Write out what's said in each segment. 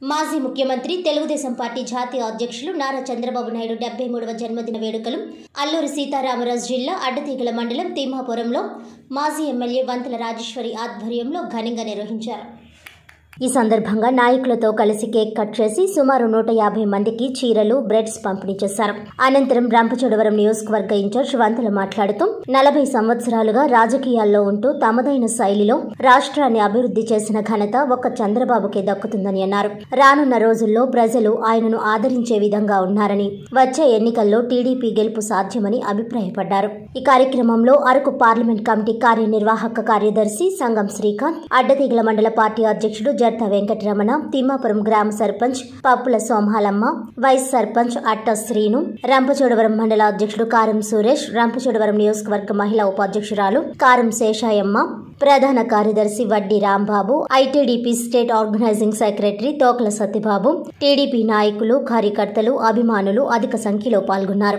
మాజీ ముఖ్యమంత్రి తెలుగుదేశం పార్టీ జాతీయ అధ్యక్షులు నారా చంద్రబాబు నాయుడు 73వ జన్మదిన వేడుకలు అల్లూరి సీతారామరాజు జిల్లా అడ్డతీగల మండలం తిమ్మాపురంలో మాజీ ఎమ్మెల్యే వంతల రాజేశ్వరి ఆధ్వర్యంలో ఘనంగా నిర్వహించారు. ఈ సందర్భంగా నాయకులతో కలిసి కేక్ కట్ చేసి సుమారు 150 మందికి చీరలు, బ్రెడ్స్ పంపిణీ చేశారు. అనంతరం రంపచోడవరం నియోజకవర్గ ఇన్ఛార్జ్ వంతల మాట్లాడుతూ 40 సంవత్సరాలుగా రాజకీయాల్లో ఉంటూ తమదైన శైలిలో రాష్ట్రాన్ని అభివృద్ధి చేసిన ఘనత ఒక్క చంద్రబాబుకే దక్కుతుందని అన్నారు. రానున్న రోజుల్లో ప్రజలు ఆయనను ఆదరించే విధంగా ఉన్నారని, వచ్చే ఎన్నికల్లో టీడీపీ గెలుపు సాధ్యమని అభిప్రాయపడ్డారు. ఈ కార్యక్రమంలో అరకు పార్లమెంట్ కమిటీ కార్యనిర్వాహక కార్యదర్శి సంగం శ్రీకాంత్, అడ్డతీగల మండల పార్టీ అధ్యక్షుడు జర్త వెంకటరమణ, తిమ్మాపురం గ్రామ సర్పంచ్ పప్పుల సోమహాలమ్మ, వైస్ సర్పంచ్ అట్ట శ్రీను, రంపచోడవరం మండల అధ్యక్షుడు కారం సురేష్, రంపచోడవరం నియోజకవర్గ మహిళా ఉపాధ్యక్షురాలు కారం శేషాయమ్మ, ప్రధాన కార్యదర్శి Vaddi Rambabu, ITDP state organizing secretary Tokala Satyababu, TDP నాయకులు, కార్యకర్తలు, అభిమానులు అధిక సంఖ్యలో పాల్గొన్నారు.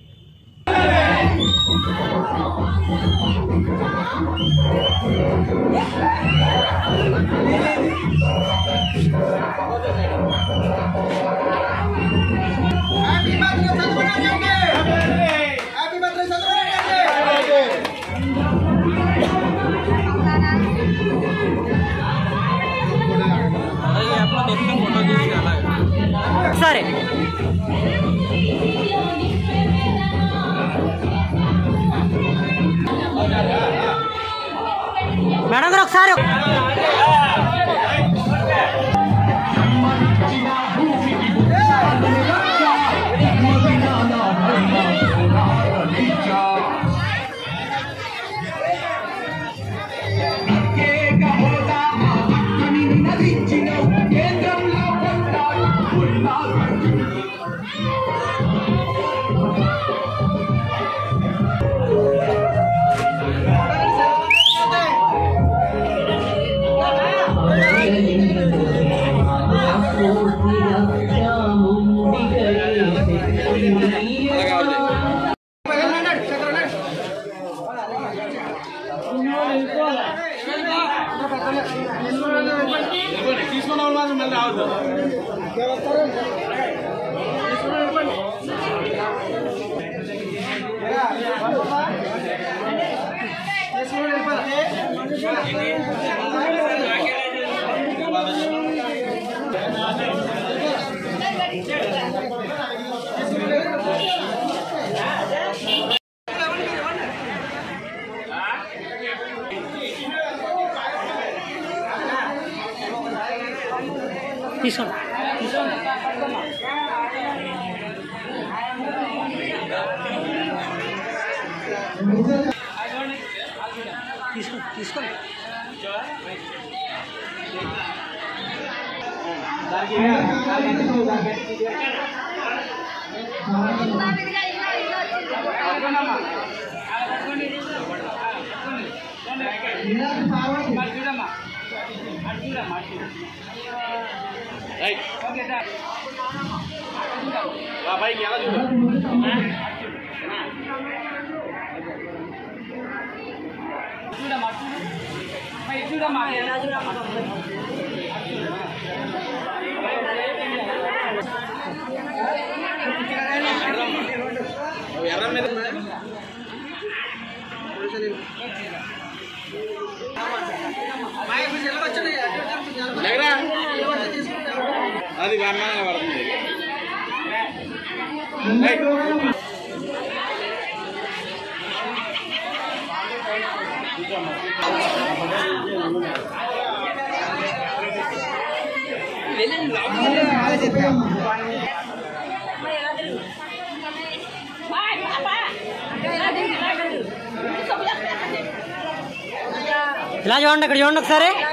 సరే మేడం గారు ఒకసారి తీసుకోండి. తీసుకోండి. అది వర్ణంగా పడుతుంది. ఇలా చూడండి, ఇక్కడ చూడండి ఒకసారి.